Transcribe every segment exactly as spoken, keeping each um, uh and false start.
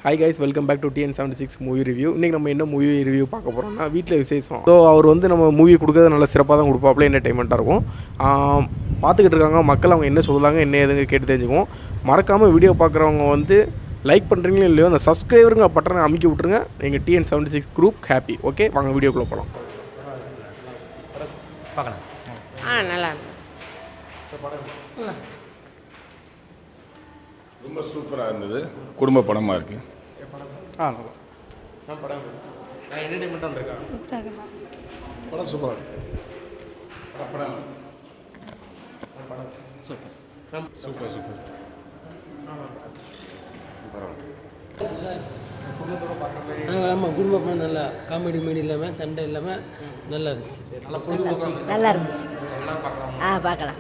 Hi guys, welcome back to T N seventy six movie review. இன்றைக்கி நம்ம என்ன movie review பார்க்க போகிறோம்னா வீட்டில் விசேஷம். ஸோ அவர் வந்து நம்ம மூவி கொடுக்கறது நல்ல சிறப்பாக தான் கொடுப்பாப்புல, என்டர்டைன்மெண்ட்டாக இருக்கும். பார்த்துக்கிட்டு இருக்காங்க மக்கள், அவங்க என்ன சொல்லுவாங்க என்ன ஏதுங்க கேட்டு தெரிஞ்சுக்குவோம். மறக்காமல் வீடியோ பார்க்குறவங்க வந்து லைக் பண்ணுறீங்களோ இல்லையோ அந்த சப்ஸ்கிரைபருங்க பட்டனை அமைக்கி விட்ருங்க. எங்கள் T N seventy six group happy. Okay, வாங்க வீடியோக்குள்ளே போகலாம். பார்க்கலாம். ஆ நல்லா ரொம்ப சூப்பராக இருந்தது. குடும்ப படமாக இருக்குது. ஆ நல்லா நான் படம் நான் என்டர்டைன்மெண்ட்டாக இருக்கா படம் சூப்பராக இருக்குது. படம் சூப்பர் சூப்பர் சூப்பர் குடும்பத்தோட பார்க்குற மாதிரி. ஆமாம், குடும்ப படம் நல்லா காமெடி மீடி இல்லாமல் சண்டை இல்லாமல் நல்லா இருந்துச்சு. நல்லா பொழுதுபோக்காக நல்லா இருந்துச்சு. நல்லா பார்க்கலாம். ஆ பார்க்கலாம்.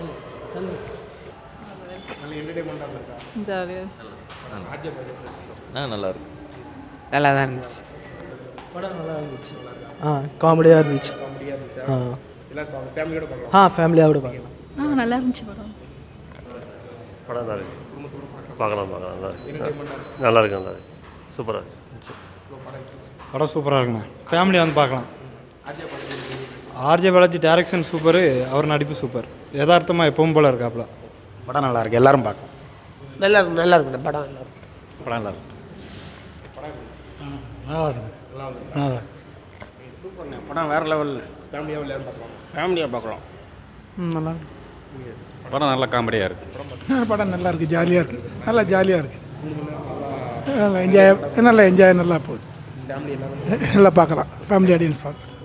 நல்ல என்டர்டைன்மெண்ட்டாக இருக்கா. ஜாலியாக ஆ நல்லா இருக்கு. நல்லா தான் இருந்துச்சு. படம் நல்லா இருந்துச்சு. ஆ காமெடியாக இருந்துச்சு. காமெடியாக இருந்துச்சு. ஆ எல்லாம் ஃபேமிலியோட பார்க்கலாம். ஆ ஃபேமிலியோட பார்க்கலாம். ஆ நல்லா இருந்துச்சு படம். படம் நல்லா இருக்கு. பார்க்கலாம் பார்க்கலாம். நல்லா இருக்கு. என்டர்டைன்மெண்ட்டாக நல்லா இருக்கு. நல்லா இருக்கு. சூப்பராக இருக்கு. படம் சூப்பராக இருக்குண்ணா. ஃபேமிலி வந்து பார்க்கலாம். ஆர்ஜே பாலாஜி டைரக்ஷன் சூப்பரு, அவர் நடிப்பு சூப்பர். யதார்த்தமாக எப்பவும் போல் இருக்காப்புல. படம் நல்லா இருக்கு, எல்லாரும் பார்க்கலாம். நல்லா இருக்கு நல்லா இருக்கு படம் நல்லா இருக்கு. படம் நல்லா இருக்கு. நல்லா இருக்கு. நல்லா சூப்பர்ண்ணே. படம் வேறு லெவலில் ஃபேமிலியாக விளையாட பார்க்கலாம். ஃபேமிலியாக பார்க்கலாம். ம் நல்லா இருக்கு. படம் நல்லா காமெடியாக இருக்குது. படம் நல்லா இருக்குது, ஜாலியாக இருக்குது. நல்லா ஜாலியாக இருக்குது. நல்லா என்ஜாய் நல்லா என்ஜாய் நல்லா போகுது. ஃபேமிலி எல்லாரும் நல்லா பார்க்கலாம். ஃபேமிலி ஆடியன்ஸ் பார்க்கலாம்.